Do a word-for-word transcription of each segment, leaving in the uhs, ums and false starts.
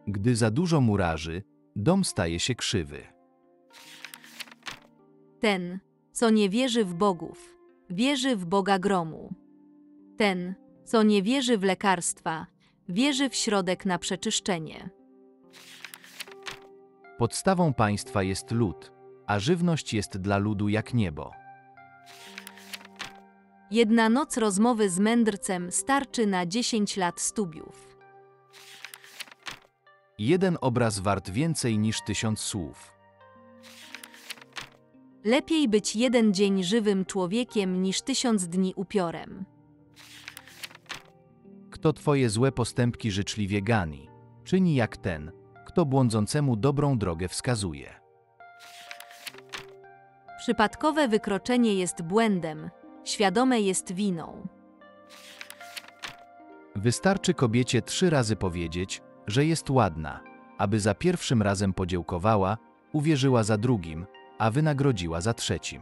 Gdy za dużo murarzy, dom staje się krzywy. Ten, co nie wierzy w bogów, wierzy w Boga gromu. Ten, co nie wierzy w lekarstwa, wierzy w środek na przeczyszczenie. Podstawą państwa jest lud, a żywność jest dla ludu jak niebo. Jedna noc rozmowy z mędrcem starczy na dziesięć lat studiów. Jeden obraz wart więcej niż tysiąc słów. Lepiej być jeden dzień żywym człowiekiem niż tysiąc dni upiorem. Kto twoje złe postępki życzliwie gani, czyni jak ten, kto błądzącemu dobrą drogę wskazuje. Przypadkowe wykroczenie jest błędem, świadome jest winą. Wystarczy kobiecie trzy razy powiedzieć, że jest ładna, aby za pierwszym razem podziękowała, uwierzyła za drugim, a wynagrodziła za trzecim.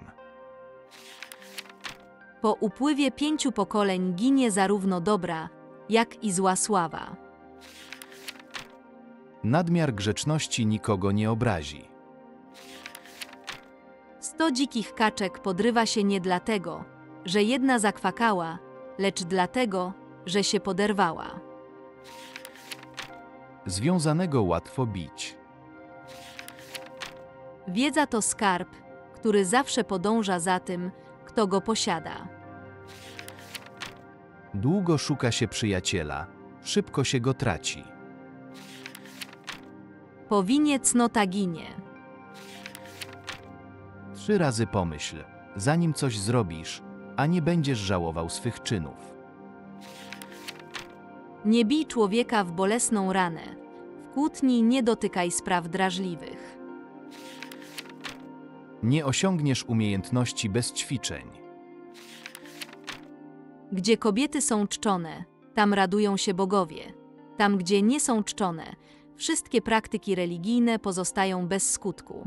Po upływie pięciu pokoleń ginie zarówno dobra, jak i zła sława. Nadmiar grzeczności nikogo nie obrazi. Sto dzikich kaczek podrywa się nie dlatego, że jedna zakwakała, lecz dlatego, że się poderwała. Związanego łatwo bić. Wiedza to skarb, który zawsze podąża za tym, kto go posiada. Długo szuka się przyjaciela, szybko się go traci. Po winie cnota ginie. Trzy razy pomyśl, zanim coś zrobisz, a nie będziesz żałował swych czynów. Nie bij człowieka w bolesną ranę, w kłótni nie dotykaj spraw drażliwych. Nie osiągniesz umiejętności bez ćwiczeń. Gdzie kobiety są czczone, tam radują się bogowie. Tam, gdzie nie są czczone, wszystkie praktyki religijne pozostają bez skutku.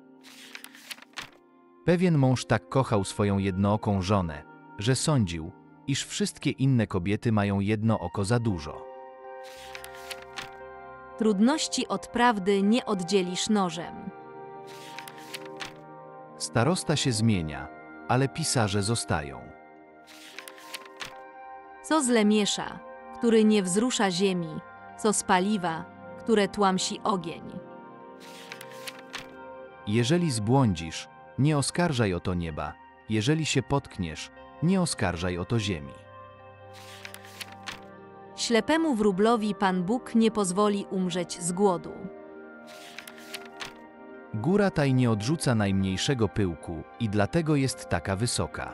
Pewien mąż tak kochał swoją jednooką żonę, że sądził, iż wszystkie inne kobiety mają jedno oko za dużo. Trudności od prawdy nie oddzielisz nożem. Starosta się zmienia, ale pisarze zostają. Co z Lemiesza, który nie wzrusza ziemi, co z paliwa, które tłamsi ogień. Jeżeli zbłądzisz, nie oskarżaj o to nieba, jeżeli się potkniesz, nie oskarżaj o to ziemi. Ślepemu wróblowi Pan Bóg nie pozwoli umrzeć z głodu. Góra ta nie odrzuca najmniejszego pyłku i dlatego jest taka wysoka.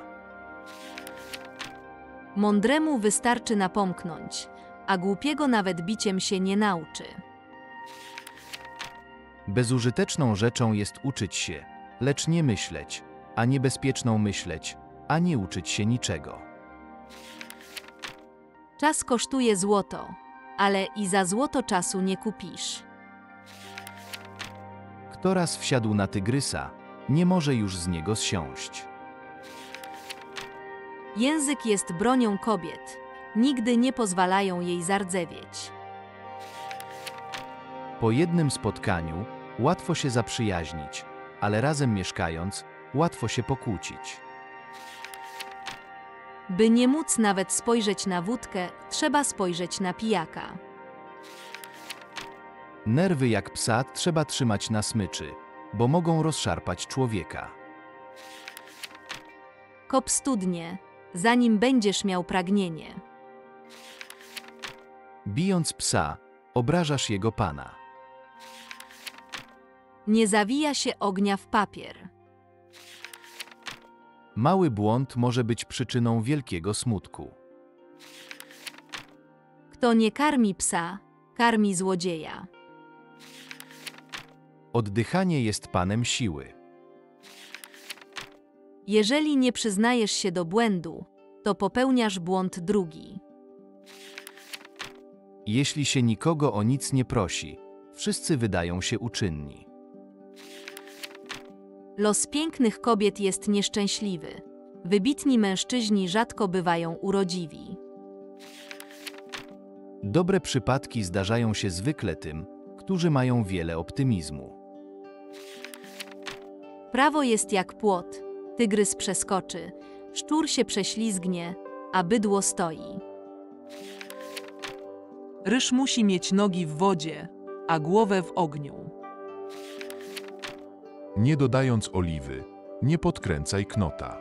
Mądremu wystarczy napomknąć, a głupiego nawet biciem się nie nauczy. Bezużyteczną rzeczą jest uczyć się, lecz nie myśleć, a niebezpieczną myśleć, a nie uczyć się niczego. Czas kosztuje złoto, ale i za złoto czasu nie kupisz. Kto raz wsiadł na tygrysa, nie może już z niego zsiąść. Język jest bronią kobiet, nigdy nie pozwalają jej zardzewieć. Po jednym spotkaniu łatwo się zaprzyjaźnić, ale razem mieszkając, łatwo się pokłócić. By nie móc nawet spojrzeć na wódkę, trzeba spojrzeć na pijaka. Nerwy jak psa trzeba trzymać na smyczy, bo mogą rozszarpać człowieka. Kop studnie, zanim będziesz miał pragnienie. Bijąc psa, obrażasz jego pana. Nie zawija się ognia w papier. Mały błąd może być przyczyną wielkiego smutku. Kto nie karmi psa, karmi złodzieja. Oddychanie jest panem siły. Jeżeli nie przyznajesz się do błędu, to popełniasz błąd drugi. Jeśli się nikogo o nic nie prosi, wszyscy wydają się uczynni. Los pięknych kobiet jest nieszczęśliwy. Wybitni mężczyźni rzadko bywają urodziwi. Dobre przypadki zdarzają się zwykle tym, którzy mają wiele optymizmu. Prawo jest jak płot, tygrys przeskoczy, szczur się prześlizgnie, a bydło stoi. Ryż musi mieć nogi w wodzie, a głowę w ogniu. Nie dodając oliwy, nie podkręcaj knota.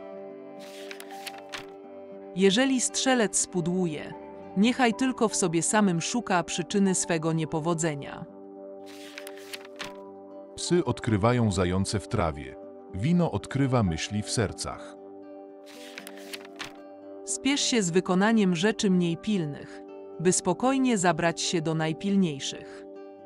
Jeżeli strzelec spudłuje, niechaj tylko w sobie samym szuka przyczyny swego niepowodzenia. Psy odkrywają zające w trawie, wino odkrywa myśli w sercach. Spiesz się z wykonaniem rzeczy mniej pilnych, by spokojnie zabrać się do najpilniejszych.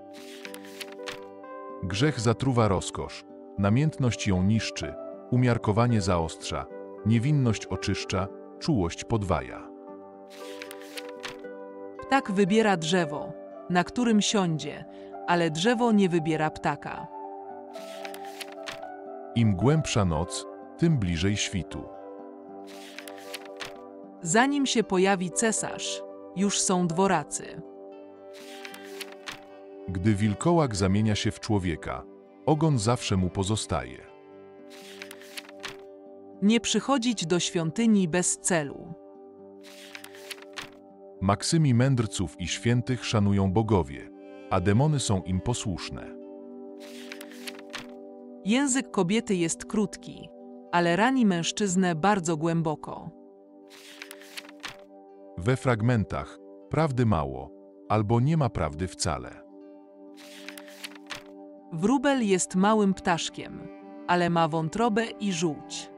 Grzech zatruwa rozkosz, namiętność ją niszczy, umiarkowanie zaostrza, niewinność oczyszcza, czułość podwaja. Ptak wybiera drzewo, na którym siądzie, ale drzewo nie wybiera ptaka. Im głębsza noc, tym bliżej świtu. Zanim się pojawi cesarz, już są dworacy. Gdy wilkołak zamienia się w człowieka, ogon zawsze mu pozostaje. Nie przychodzić do świątyni bez celu. Maksymi mędrców i świętych szanują bogowie, a demony są im posłuszne. Język kobiety jest krótki, ale rani mężczyznę bardzo głęboko. We fragmentach prawdy mało, albo nie ma prawdy wcale. Wróbel jest małym ptaszkiem, ale ma wątrobę i żółć.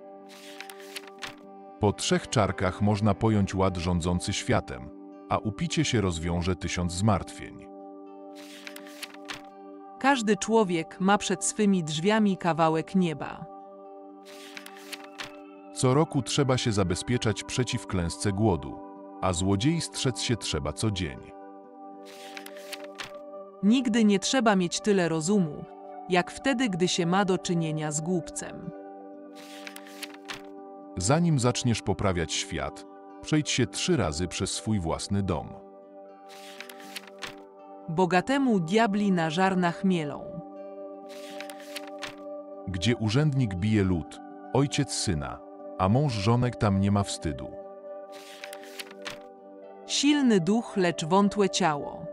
Po trzech czarkach można pojąć ład rządzący światem, a upicie się rozwiąże tysiąc zmartwień. Każdy człowiek ma przed swymi drzwiami kawałek nieba. Co roku trzeba się zabezpieczać przeciw klęsce głodu, a złodziei strzec się trzeba co dzień. Nigdy nie trzeba mieć tyle rozumu, jak wtedy, gdy się ma do czynienia z głupcem. Zanim zaczniesz poprawiać świat, przejdź się trzy razy przez swój własny dom. Bogatemu diabli na żarnach mielą. Gdzie urzędnik bije lud, ojciec syna, a mąż żonek tam nie ma wstydu. Silny duch, lecz wątłe ciało.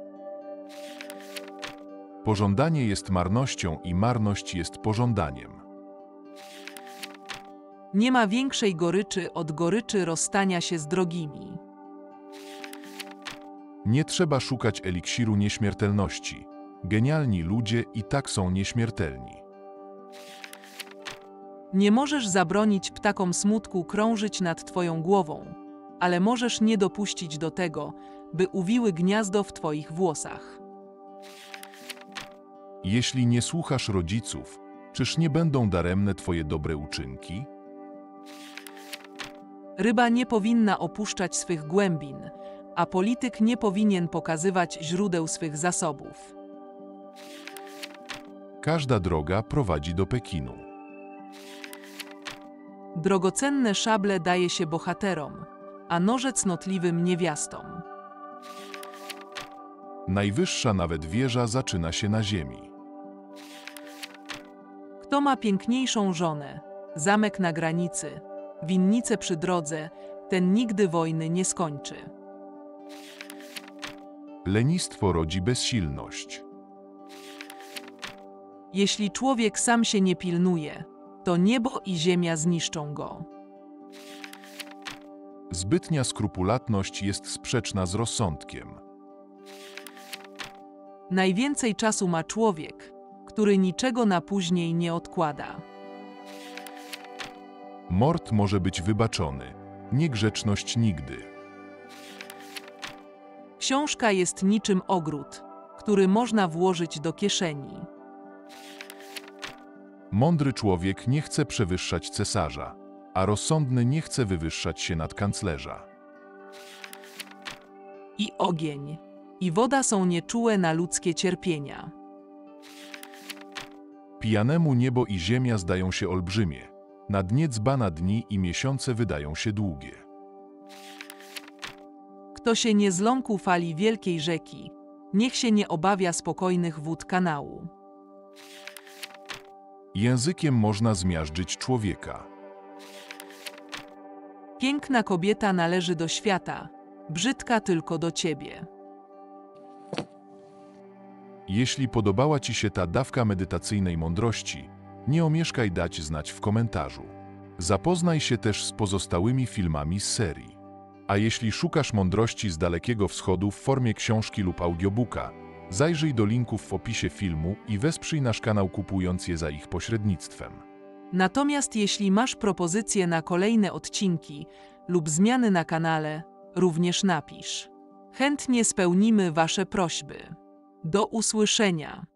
Pożądanie jest marnością i marność jest pożądaniem. Nie ma większej goryczy od goryczy rozstania się z drogimi. Nie trzeba szukać eliksiru nieśmiertelności. Genialni ludzie i tak są nieśmiertelni. Nie możesz zabronić ptakom smutku krążyć nad twoją głową, ale możesz nie dopuścić do tego, by uwiły gniazdo w twoich włosach. Jeśli nie słuchasz rodziców, czyż nie będą daremne twoje dobre uczynki? Ryba nie powinna opuszczać swych głębin, a polityk nie powinien pokazywać źródeł swych zasobów. Każda droga prowadzi do Pekinu. Drogocenne szable daje się bohaterom, a noże cnotliwym niewiastom. Najwyższa nawet wieża zaczyna się na ziemi. Kto ma piękniejszą żonę, zamek na granicy, winnicę przy drodze, ten nigdy wojny nie skończy. Lenistwo rodzi bezsilność. Jeśli człowiek sam się nie pilnuje, to niebo i ziemia zniszczą go. Zbytnia skrupulatność jest sprzeczna z rozsądkiem. Najwięcej czasu ma człowiek, który niczego na później nie odkłada. Mord może być wybaczony, niegrzeczność nigdy. Książka jest niczym ogród, który można włożyć do kieszeni. Mądry człowiek nie chce przewyższać cesarza, a rozsądny nie chce wywyższać się nad kanclerza. I ogień, i woda są nieczułe na ludzkie cierpienia. Pijanemu niebo i ziemia zdają się olbrzymie, na dnie dzbana dni i miesiące wydają się długie. Kto się nie zląkł fali wielkiej rzeki, Niech się nie obawia spokojnych wód kanału. Językiem można zmiażdżyć człowieka. Piękna kobieta należy do świata, brzydka tylko do ciebie. Jeśli podobała Ci się ta dawka medytacyjnej mądrości, nie omieszkaj dać znać w komentarzu. Zapoznaj się też z pozostałymi filmami z serii. A jeśli szukasz mądrości z Dalekiego Wschodu w formie książki lub audiobooka, zajrzyj do linków w opisie filmu i wesprzyj nasz kanał kupując je za ich pośrednictwem. Natomiast jeśli masz propozycje na kolejne odcinki lub zmiany na kanale, również napisz. Chętnie spełnimy Wasze prośby. Do usłyszenia.